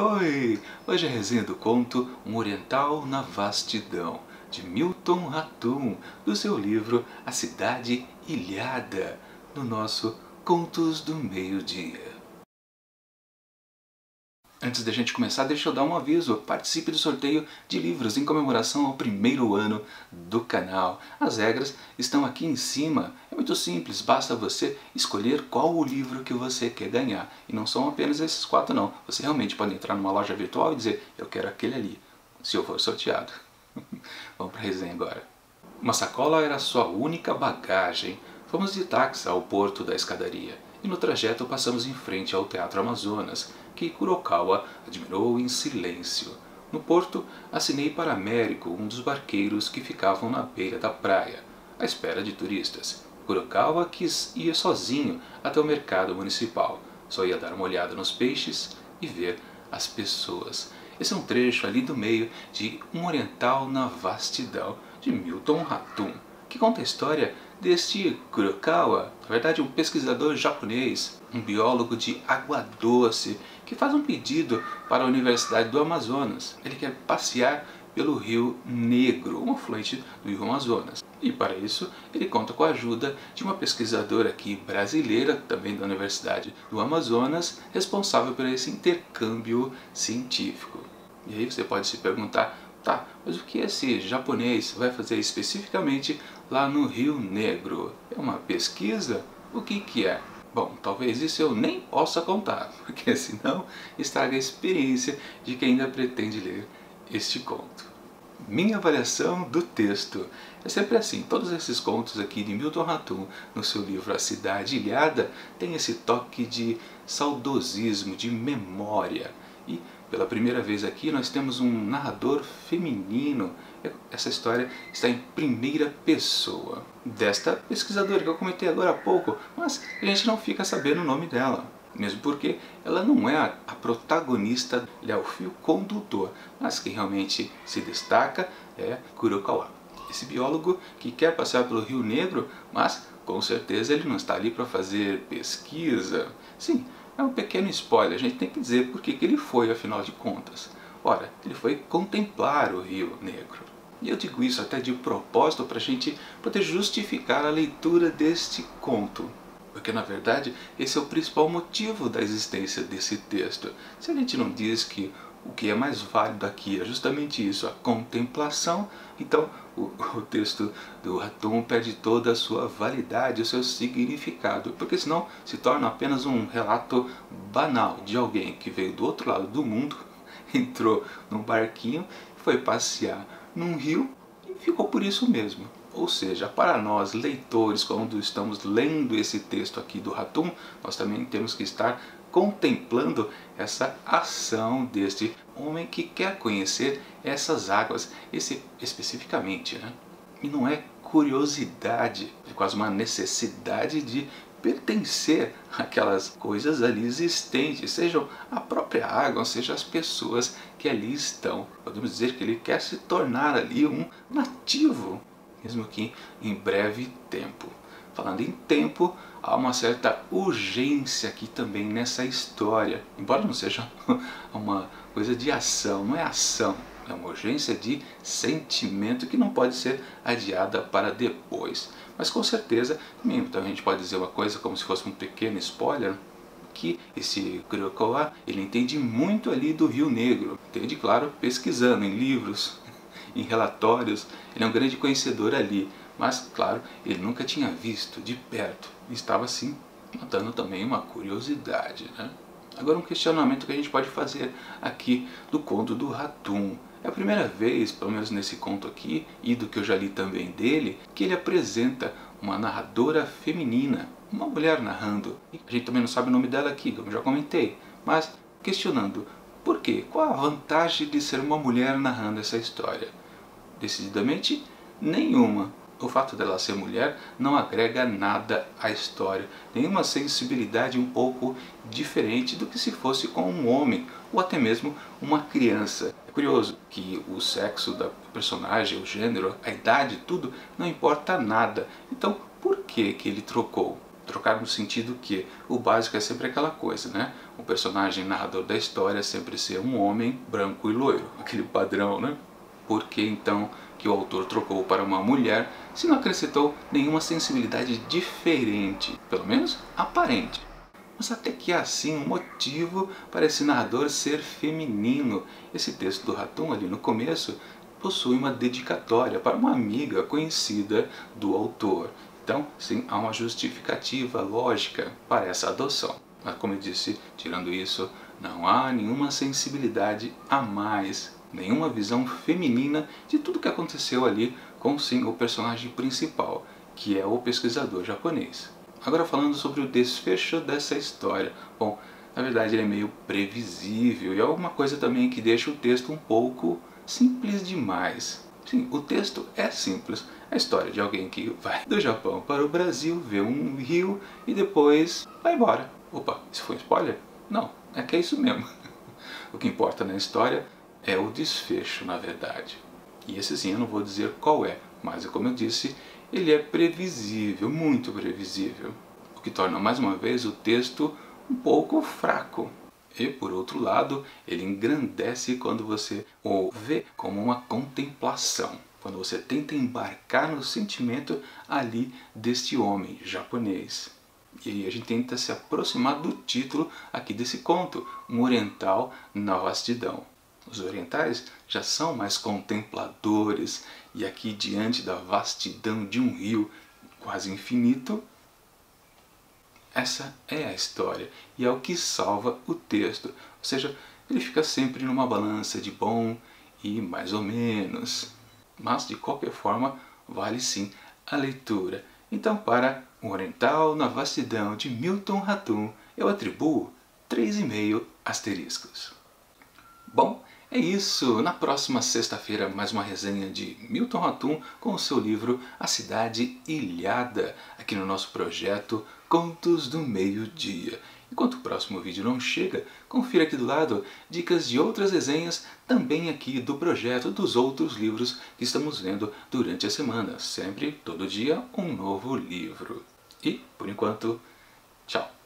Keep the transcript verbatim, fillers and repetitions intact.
Oi! Hoje é a resenha do conto Um Oriental na Vastidão, de Milton Ratum, do seu livro A Cidade Ilhada, no nosso Contos do Meio-Dia. Antes da gente começar, deixa eu dar um aviso. Participe do sorteio de livros em comemoração ao primeiro ano do canal. As regras estão aqui em cima. É muito simples, basta você escolher qual o livro que você quer ganhar. E não são apenas esses quatro não. Você realmente pode entrar numa loja virtual e dizer, eu quero aquele ali, se eu for sorteado. Vamos para a resenha agora. Uma sacola era sua única bagagem. Fomos de táxi ao porto da escadaria. E no trajeto passamos em frente ao Teatro Amazonas, que Kurokawa admirou em silêncio. No porto, assinei para Américo, um dos barqueiros que ficavam na beira da praia, à espera de turistas. Kurokawa quis ir sozinho até o mercado municipal. Só ia dar uma olhada nos peixes e ver as pessoas. Esse é um trecho ali do meio de Um Oriental na Vastidão, de Milton Ratum, que conta a história deste Kurokawa, na verdade um pesquisador japonês, um biólogo de água doce, que faz um pedido para a Universidade do Amazonas. Ele quer passear pelo Rio Negro, um afluente do Rio Amazonas. E para isso ele conta com a ajuda de uma pesquisadora aqui brasileira, também da Universidade do Amazonas, responsável por esse intercâmbio científico. E aí você pode se perguntar, tá, mas o que esse japonês vai fazer especificamente lá no Rio Negro? É uma pesquisa? O que que é? Bom, talvez isso eu nem possa contar, porque senão estraga a experiência de quem ainda pretende ler este conto. Minha avaliação do texto é sempre assim. Todos esses contos aqui de Milton Ratum, no seu livro A Cidade Ilhada, tem esse toque de saudosismo, de memória. E pela primeira vez aqui nós temos um narrador feminino. Essa história está em primeira pessoa, desta pesquisadora que eu comentei agora há pouco, mas a gente não fica sabendo o nome dela. Mesmo porque ela não é a, a protagonista, ele é o fio condutor, mas quem realmente se destaca é Kurokawa. Esse biólogo que quer passear pelo Rio Negro, mas com certeza ele não está ali para fazer pesquisa. Sim, é um pequeno spoiler, a gente tem que dizer por que ele foi, afinal de contas. Ora, ele foi contemplar o Rio Negro. E eu digo isso até de propósito para a gente poder justificar a leitura deste conto. Porque na verdade esse é o principal motivo da existência desse texto. Se a gente não diz que o que é mais válido aqui é justamente isso, a contemplação, então o, o texto do Ratum perde toda a sua validade, o seu significado, porque senão se torna apenas um relato banal de alguém que veio do outro lado do mundo, entrou num barquinho, foi passear num rio e ficou por isso mesmo. Ou seja, para nós leitores, quando estamos lendo esse texto aqui do Ratum, nós também temos que estar contemplando essa ação deste homem que quer conhecer essas águas, esse especificamente, né? E não é curiosidade, é quase uma necessidade de pertencer àquelas coisas ali existentes, sejam a própria água, seja as pessoas que ali estão. Podemos dizer que ele quer se tornar ali um nativo, mesmo que em breve tempo. Falando em tempo, há uma certa urgência aqui também nessa história. Embora não seja uma coisa de ação, não é ação, é uma urgência de sentimento que não pode ser adiada para depois. Mas com certeza, também então a gente pode dizer uma coisa como se fosse um pequeno spoiler, que esse Kurokawa, ele entende muito ali do Rio Negro. Entende, claro, pesquisando em livros, em relatórios, ele é um grande conhecedor ali, mas claro, ele nunca tinha visto de perto, e estava assim notando também uma curiosidade, né? Agora um questionamento que a gente pode fazer aqui do conto do Ratum. É a primeira vez, pelo menos nesse conto aqui, e do que eu já li também dele, que ele apresenta uma narradora feminina, uma mulher narrando. E a gente também não sabe o nome dela aqui, como eu já comentei, mas questionando, por quê? Qual a vantagem de ser uma mulher narrando essa história? Decididamente nenhuma. O fato dela ser mulher não agrega nada à história, nenhuma sensibilidade um pouco diferente do que se fosse com um homem, ou até mesmo uma criança. É curioso que o sexo da personagem, o gênero, a idade, tudo, não importa nada. Então, por que que ele trocou? trocar no sentido que o básico é sempre aquela coisa, né? O personagem narrador da história sempre ser um homem branco e loiro, aquele padrão, né? Por que então que o autor trocou para uma mulher se não acrescentou nenhuma sensibilidade diferente, pelo menos aparente? Mas até que há sim um motivo para esse narrador ser feminino. Esse texto do Ratum ali no começo possui uma dedicatória para uma amiga conhecida do autor. Então, sim, há uma justificativa lógica para essa adoção. Mas como eu disse, tirando isso, não há nenhuma sensibilidade a mais, nenhuma visão feminina de tudo que aconteceu ali com sim o personagem principal, que é o pesquisador japonês. Agora falando sobre o desfecho dessa história. Bom, na verdade ele é meio previsível e é alguma coisa também que deixa o texto um pouco simples demais. Sim, o texto é simples. É a história de alguém que vai do Japão para o Brasil, vê um rio e depois vai embora. Opa, isso foi um spoiler? Não, é que é isso mesmo. O que importa na história é o desfecho, na verdade. E esse sim eu não vou dizer qual é, mas como eu disse, ele é previsível, muito previsível. O que torna mais uma vez o texto um pouco fraco. E por outro lado, ele engrandece quando você o vê como uma contemplação. Quando você tenta embarcar no sentimento ali deste homem japonês. E aí a gente tenta se aproximar do título aqui desse conto, um oriental na vastidão. Os orientais já são mais contempladores, e aqui diante da vastidão de um rio quase infinito, essa é a história, e é o que salva o texto. Ou seja, ele fica sempre numa balança de bom e mais ou menos. Mas, de qualquer forma, vale sim a leitura. Então, para O Oriental na Vastidão, de Milton Ratum, eu atribuo três e meio asteriscos. Bom, é isso. Na próxima sexta-feira, mais uma resenha de Milton Ratum com o seu livro A Cidade Ilhada, aqui no nosso projeto Contos do Meio-Dia. Enquanto o próximo vídeo não chega, confira aqui do lado dicas de outras resenhas, também aqui do projeto dos outros livros que estamos lendo durante a semana. Sempre, todo dia, um novo livro. E, por enquanto, tchau!